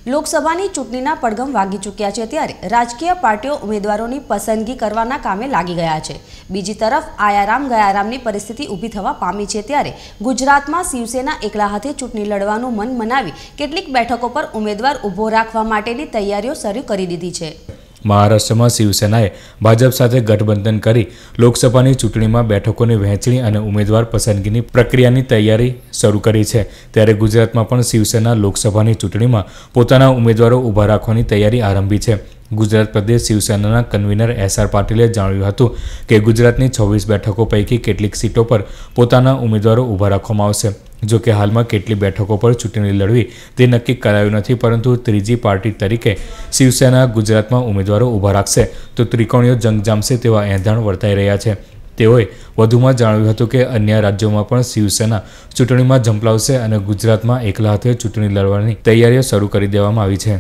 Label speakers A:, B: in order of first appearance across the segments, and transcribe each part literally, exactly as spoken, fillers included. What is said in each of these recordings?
A: લોકસભાની ચૂંટણીના પડઘમ વાગી ચૂક્યા છે ત્યારે રાજકીય પાર્ટીઓ ઉમેદવારોની પસંદગી કરવાના કામે લાગી ગયા છે। બીજી તરફ આયારામ ગયારામની પરિસ્થિતિ ઊભી થવા પામી છે ત્યારે ગુજરાતમાં શિવસેના એકલા હાથે ચૂંટણી લડવાનું મન મનાવી કેટલીક બેઠકો પર ઉમેદવાર ઊભો રાખવા માટેની તૈયારીઓ શરૂ કરી દીધી છે।
B: મહારાષ્ટ્રમાં શિવસેનાએ ભાજપ સાથે ગઠબંધન કરી લોકસભાની ચૂંટણીમાં બેઠકોની વહેંચણી અને ઉમેદવાર પસંદગીની પ્રક્રિયાની તૈયારી શરૂ કરી છે ત્યારે ગુજરાતમાં પણ શિવસેના લોકસભાની ચૂંટણીમાં પોતાના ઉમેદવારો ઊભા રાખવાની તૈયારી આરંભી છે। ગુજરાત પ્રદેશ શિવસેનાના કન્વીનર એસ આર પાટીલે જણાવ્યું હતું કે ગુજરાતની છવ્વીસ બેઠકો પૈકી કેટલીક સીટો પર પોતાના ઉમેદવારો ઊભા રાખવામાં આવશે। જો કે હાલમાં કેટલી બેઠકો પર ચૂંટણી લડવી તે નક્કી કરાયું નથી, પરંતુ ત્રીજી પાર્ટી તરીકે શિવસેના ગુજરાતમાં ઉમેદવારો ઊભા રાખશે તો ત્રિકોણીય જંગ જામશે તેવા એંધાણ વર્તાઈ રહ્યા છે। તેઓએ વધુમાં જણાવ્યું હતું કે અન્ય રાજ્યોમાં પણ શિવસેના ચૂંટણીમાં ઝંપલાવશે અને ગુજરાતમાં એકલા હાથે ચૂંટણી લડવાની તૈયારીઓ શરૂ કરી દેવામાં આવી છે।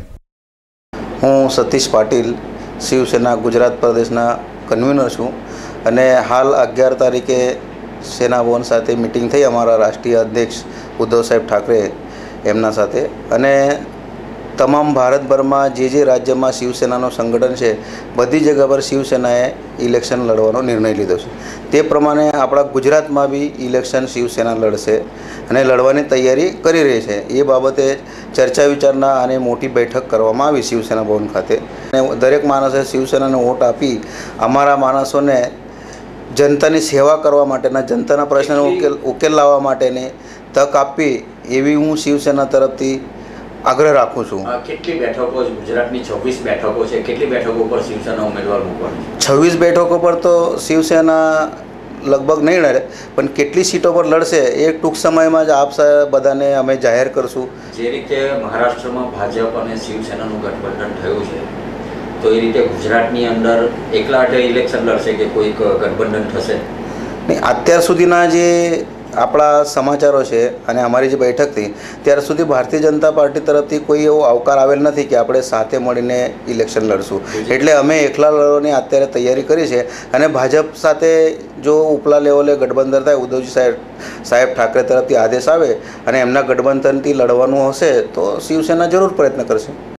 C: હું સતીશ પાટીલ શિવસેના ગુજરાત પ્રદેશના કન્વીનર છું અને હાલ અગિયાર તારીખે સેના ભવન સાથે મિટિંગ થઈ અમારા રાષ્ટ્રીય અધ્યક્ષ ઉદ્ધવ સાહેબ ઠાકરે એમના સાથે, અને તમામ ભારતભરમાં જે જે રાજ્યમાં શિવસેનાનું સંગઠન છે બધી જગ્યા પર શિવસેનાએ ઇલેક્શન લડવાનો નિર્ણય લીધો છે। તે પ્રમાણે આપણા ગુજરાતમાં બી ઇલેક્શન શિવસેના લડશે અને લડવાની તૈયારી કરી રહી છે। એ બાબતે ચર્ચા વિચારણા અને મોટી બેઠક કરવામાં આવી શિવસેના ભવન ખાતે, અને દરેક માણસે શિવસેનાને વોટ આપી અમારા માણસોને જનતાની સેવા કરવા માટેના, જનતાના પ્રશ્નનો ઉકેલ ઉકેલ લાવવા માટેની તક આપવી એવી હું શિવસેના તરફથી આગ્રહ રાખું છું।
D: કેટલી બેઠકો ગુજરાતની છવ્વીસ બેઠકો છે, કેટલી બેઠકો પર શિવસેના ઉમેદવાર મૂકવાની?
C: છવ્વીસ બેઠકો પર તો શિવસેના લગભગ નહીં લડે, પણ કેટલી સીટો પર લડશે એ ટૂંક સમયમાં જ આપ બધાને અમે જાહેર કરશું।
D: જે રીતે મહારાષ્ટ્રમાં ભાજપ અને શિવસેનાનું ગઠબંધન થયું છે, તો એ રીતે ગુજરાતની અંદર એકલા હાથે ઇલેક્શન લડશે કે કોઈ ગઠબંધન થશે?
C: નહીં, અત્યાર સુધીના જે આપણા સમાચારો છે અને અમારી જે બેઠક થઈ ત્યાર સુધી ભારતીય જનતા પાર્ટી તરફથી કોઈ એવો આવકાર આવેલ નથી કે આપણે સાથે મળીને ઇલેક્શન લડશું, એટલે અમે એકલા લડવાની અત્યારે તૈયારી કરી છે। અને ભાજપ સાથે જો ઉપલા લેવલે ગઠબંધન થાય, ઉદ્ધવજી સાહેબ સાહેબ ઠાકરે તરફથી આદેશ આવે અને એમના ગઠબંધનથી લડવાનું હશે તો શિવસેના જરૂર પ્રયત્ન કરશે।